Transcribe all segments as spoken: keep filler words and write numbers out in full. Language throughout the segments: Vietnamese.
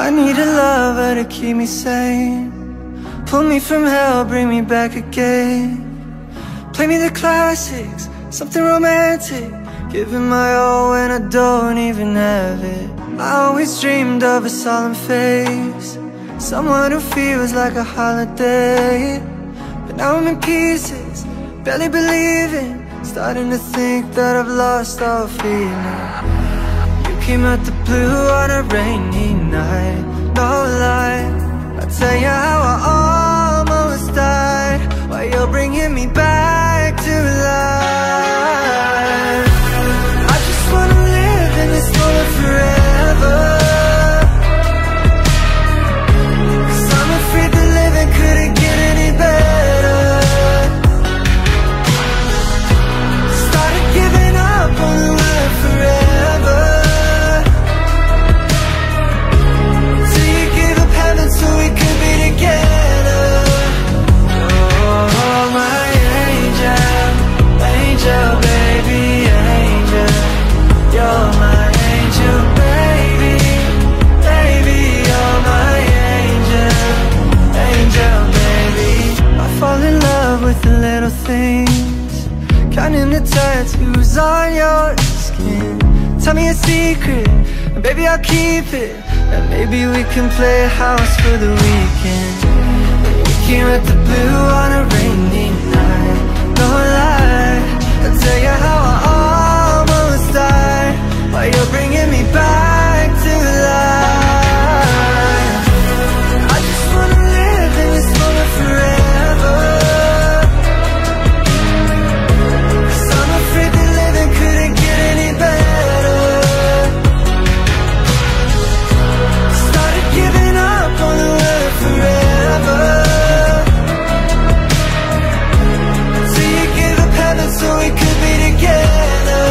I need a lover to keep me sane, pull me from hell, bring me back again. Play me the classics, something romantic, giving my all when I don't even have it. I always dreamed of a solemn face, someone who feels like a holiday. But now I'm in pieces, barely believing, starting to think that I've lost all feeling. You came out the blue on a rainy night, no lie, I'll tell you how I almost died, while you're bringing me back to life. I just wanna live in this moment forever, 'cause I'm afraid that living couldn't get any better. Started giving up on the word forever, till you gave up heaven so we could be together. Oh, my angel, angel, baby, angel, you're my angel, baby, baby, you're my angel, angel, baby. I fall in love with the little things, counting the tattoos on your skin. Tell me a secret, and baby I'll keep it, and maybe we can play house for the weekend. We came at the blue on a rainy night, no lie, I'll tell you how I almost died, while you're bringing me back to life. I just wanna live in this moment forever, 'cause I'm afraid that living couldn't get any better. Started giving up on the word forever, till you gave up heaven so we could be together.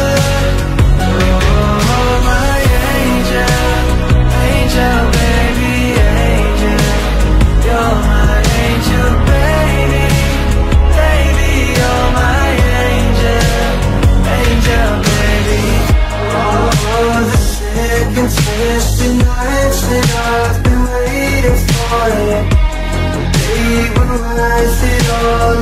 Oh, my angel, angel, baby, angel, you're my angel, baby, baby, you're my angel, angel, baby. Oh, the sick and twisted nights that I've been waiting for you, they were worth it all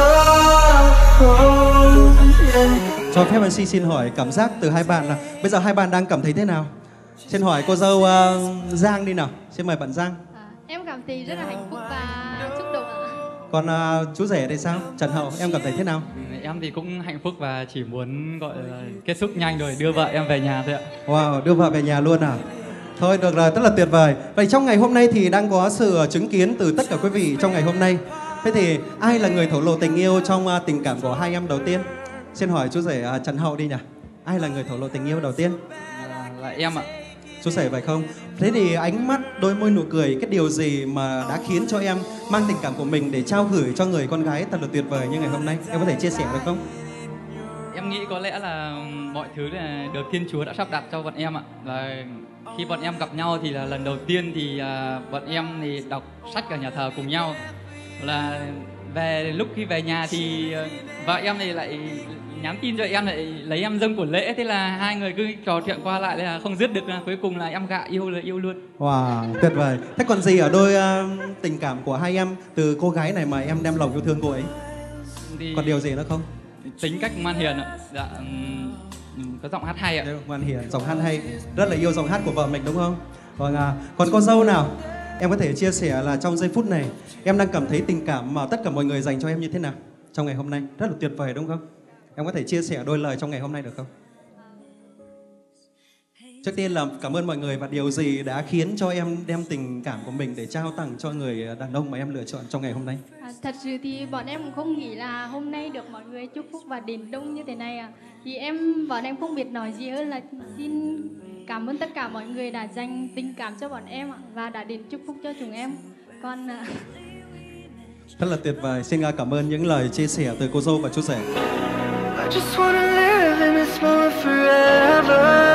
alone, yeah. Cho phép em xê xin hỏi cảm giác từ hai bạn là bây giờ hai bạn đang cảm thấy thế nào? Xin hỏi cô dâu uh, Giang đi nào. Xin mời bạn Giang. À, em cảm thấy rất là hạnh phúc và xúc động ạ. Còn uh, chú rể thì sao? Trần Hậu, em cảm thấy thế nào? Em thì cũng hạnh phúc và chỉ muốn gọi là kết thúc nhanh rồi đưa vợ em về nhà thôi ạ. Wow, đưa vợ về nhà luôn à? Thôi được rồi, rất là tuyệt vời. Vậy trong ngày hôm nay thì đang có sự chứng kiến từ tất cả quý vị trong ngày hôm nay. Thế thì ai là người thổ lộ tình yêu trong uh, tình cảm của hai em đầu tiên? Xin hỏi chú rể uh, Trần Hậu đi nhỉ? Ai là người thổ lộ tình yêu đầu tiên? À, là em ạ. Chú rể phải không? Thế thì ánh mắt, đôi môi, nụ cười, cái điều gì mà đã khiến cho em mang tình cảm của mình để trao gửi cho người con gái thật là tuyệt vời như ngày hôm nay? Em có thể chia sẻ được không? Em nghĩ có lẽ là mọi thứ là được Thiên Chúa đã sắp đặt cho bọn em ạ. Và khi bọn em gặp nhau thì là lần đầu tiên thì uh, bọn em thì đọc sách ở nhà thờ cùng nhau. Là về lúc khi về nhà thì uh, vợ em thì lại nhắn tin cho em, lại lấy em dâng của lễ. Thế là hai người cứ trò chuyện qua lại là không dứt được, là cuối cùng là em gạ yêu là yêu luôn. Wow, tuyệt vời. Thế còn gì ở đôi uh, tình cảm của hai em từ cô gái này mà em đem lòng yêu thương cô ấy? Thì còn điều gì nữa không? Tính cách ngoan hiền ạ. Dạ, um, có giọng hát hay ạ. Ngoan hiền, giọng hát hay. Rất là yêu giọng hát của vợ mình đúng không? Vâng à. Còn cô dâu nào? Em có thể chia sẻ là trong giây phút này em đang cảm thấy tình cảm mà tất cả mọi người dành cho em như thế nào trong ngày hôm nay? Rất là tuyệt vời đúng không? Em có thể chia sẻ đôi lời trong ngày hôm nay được không? Trước tiên là cảm ơn mọi người, và điều gì đã khiến cho em đem tình cảm của mình để trao tặng cho người đàn ông mà em lựa chọn trong ngày hôm nay? À, thật sự thì bọn em cũng không nghĩ là hôm nay được mọi người chúc phúc và đến đông như thế này à. Thì em, bọn em không biết nói gì hơn là xin cảm ơn tất cả mọi người đã dành tình cảm cho bọn em và đã đến chúc phúc cho chúng em. Con à... Rất là tuyệt vời. Xin cảm ơn những lời chia sẻ từ cô dâu và chú rể. I just wanna live in this moment forever.